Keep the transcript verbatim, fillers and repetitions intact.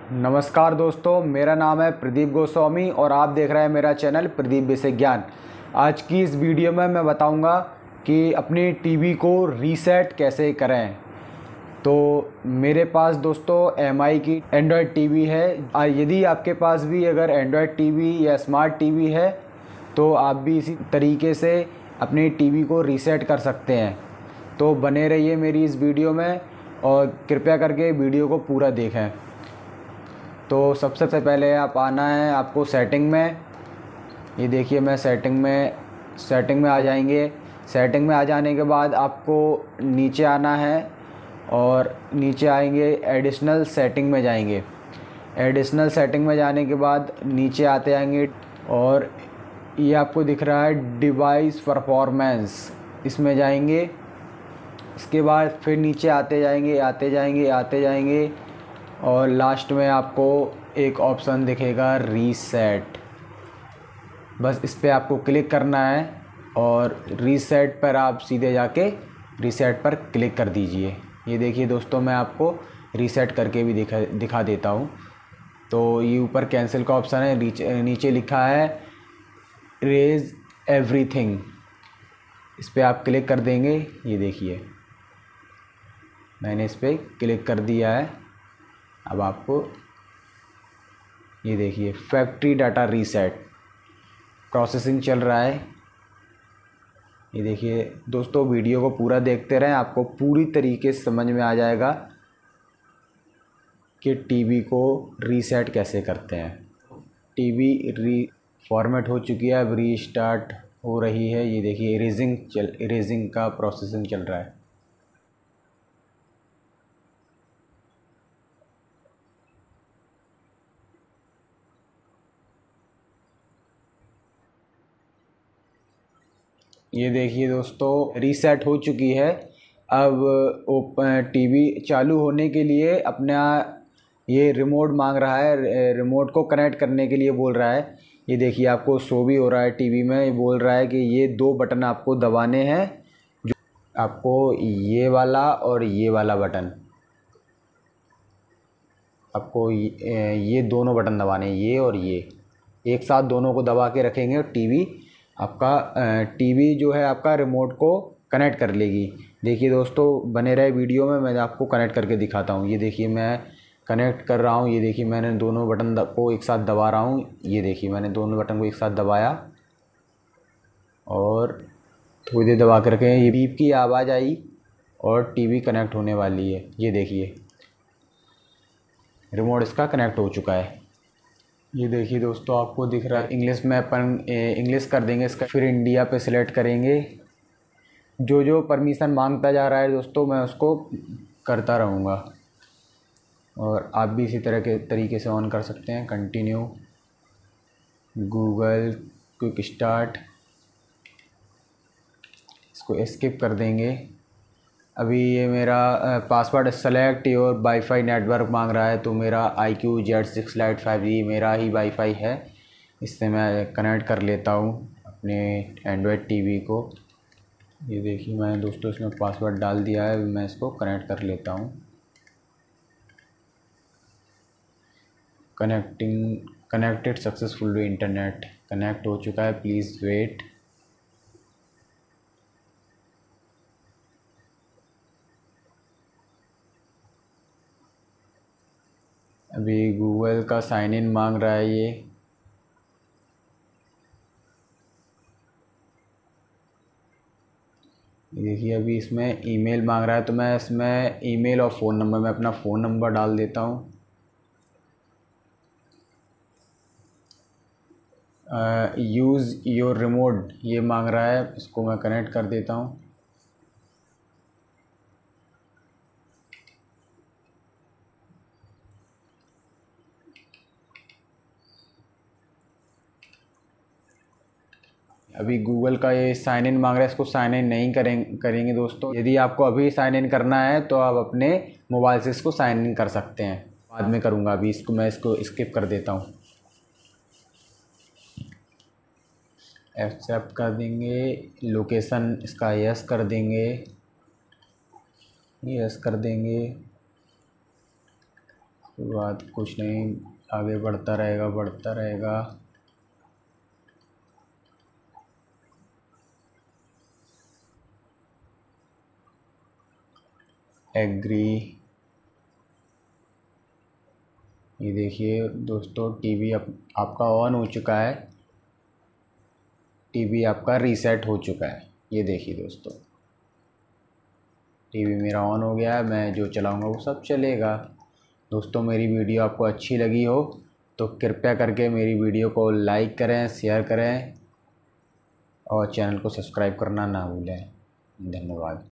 नमस्कार दोस्तों, मेरा नाम है प्रदीप गोस्वामी और आप देख रहे हैं मेरा चैनल प्रदीप बेसिक ज्ञान। आज की इस वीडियो में मैं बताऊंगा कि अपनी टीवी को रीसेट कैसे करें। तो मेरे पास दोस्तों एम आई की एंड्रॉयड टीवी है। यदि आपके पास भी अगर एंड्रॉयड टीवी या स्मार्ट टीवी है तो आप भी इसी तरीके से अपनी टीवी को रीसेट कर सकते हैं। तो बने रहिए मेरी इस वीडियो में और कृपया करके वीडियो को पूरा देखें। तो सबसे पहले आप आना है आपको सेटिंग में। ये देखिए मैं सेटिंग में सेटिंग में आ जाएंगे। सेटिंग में आ जाने के बाद आपको नीचे आना है और नीचे आएंगे एडिशनल सेटिंग में जाएंगे। एडिशनल सेटिंग में जाने के बाद नीचे आते आएंगे और ये आपको दिख रहा है डिवाइस परफॉर्मेंस, इसमें जाएंगे। इसके बाद फिर नीचे आते जाएंगे आते जाएंगे आते जाएंगे और लास्ट में आपको एक ऑप्शन दिखेगा रीसेट। बस इस पर आपको क्लिक करना है और रीसेट पर आप सीधे जाके रीसेट पर क्लिक कर दीजिए। ये देखिए दोस्तों, मैं आपको रीसेट करके भी दिखा दिखा देता हूँ। तो ये ऊपर कैंसिल का ऑप्शन है, नीचे लिखा है इरेज एवरीथिंग, इस पर आप क्लिक कर देंगे। ये देखिए मैंने इस पर क्लिक कर दिया है। अब आपको ये देखिए फैक्ट्री डाटा रीसेट प्रोसेसिंग चल रहा है। ये देखिए दोस्तों, वीडियो को पूरा देखते रहें, आपको पूरी तरीके से समझ में आ जाएगा कि टीवी को रीसेट कैसे करते हैं। टीवी री फॉर्मेट हो चुकी है, अब रीस्टार्ट हो रही है। ये देखिए इरेजिंग चल इरेजिंग का प्रोसेसिंग चल रहा है। ये देखिए दोस्तों रीसेट हो चुकी है। अब टीवी चालू होने के लिए अपना ये रिमोट मांग रहा है, रिमोट को कनेक्ट करने के लिए बोल रहा है। ये देखिए आपको शो भी हो रहा है टीवी में। ये बोल रहा है कि ये दो बटन आपको दबाने हैं, जो आपको ये वाला और ये वाला बटन, आपको ये, ये दोनों बटन दबाने हैं, ये और ये एक साथ दोनों को दबा के रखेंगे और टीवी आपका टीवी जो है आपका रिमोट को कनेक्ट कर लेगी। देखिए दोस्तों बने रहे वीडियो में, मैं आपको कनेक्ट करके दिखाता हूँ। ये देखिए मैं कनेक्ट कर रहा हूँ। ये देखिए मैंने दोनों बटन को एक साथ दबा रहा हूँ। ये देखिए मैंने दोनों बटन को एक साथ दबाया और थोड़ी देर दबा के रखें। ये बीप की आवाज़ आई और टीवी कनेक्ट होने वाली है। ये देखिए रिमोट इसका कनेक्ट हो चुका है। ये देखिए दोस्तों आपको दिख रहा है इंग्लिश में, अपन इंग्लिश कर देंगे इसका, फिर इंडिया पे सिलेक्ट करेंगे। जो जो परमिशन मांगता जा रहा है दोस्तों मैं उसको करता रहूँगा और आप भी इसी तरह के तरीके से ऑन कर सकते हैं। कंटिन्यू, गूगल क्विक स्टार्ट, इसको स्किप कर देंगे। अभी ये मेरा password select your wifi network मांग रहा है, तो मेरा I Q Z six light five G मेरा ही वाईफाई है, इससे मैं कनेक्ट कर लेता हूँ अपने एंड्रॉयड टीवी को। ये देखिए मैंने दोस्तों इसमें पासवर्ड डाल दिया है, मैं इसको कनेक्ट कर लेता हूँ। Connecting connected successfully, internet connect हो चुका है, प्लीज़ वेट। अभी गूगल का साइन इन मांग रहा है। ये देखिए अभी इसमें ईमेल मांग रहा है, तो मैं इसमें ईमेल और फ़ोन नंबर, मैं अपना फ़ोन नंबर डाल देता हूँ। यूज़ योर रिमोट ये मांग रहा है, इसको मैं कनेक्ट कर देता हूँ। अभी गूगल का ये साइन इन मांग रहा है, इसको साइन इन नहीं करें करेंगे दोस्तों। यदि आपको अभी साइन इन करना है तो आप अपने मोबाइल से इसको साइन इन कर सकते हैं, बाद में करूँगा। अभी इसको मैं इसको स्किप कर देता हूँ। एक्सेप्ट कर देंगे, लोकेशन इसका यस कर देंगे, यस कर देंगे। उसके बाद कुछ नहीं, आगे बढ़ता रहेगा बढ़ता रहेगा। एग्री। ये देखिए दोस्तों, टीवी आप, आपका ऑन हो चुका है। टीवी आपका रीसेट हो चुका है। ये देखिए दोस्तों, टीवी मेरा ऑन हो गया है। मैं जो चलाऊंगा वो सब चलेगा। दोस्तों, मेरी वीडियो आपको अच्छी लगी हो तो कृपया करके मेरी वीडियो को लाइक करें, शेयर करें और चैनल को सब्सक्राइब करना ना भूलें। धन्यवाद।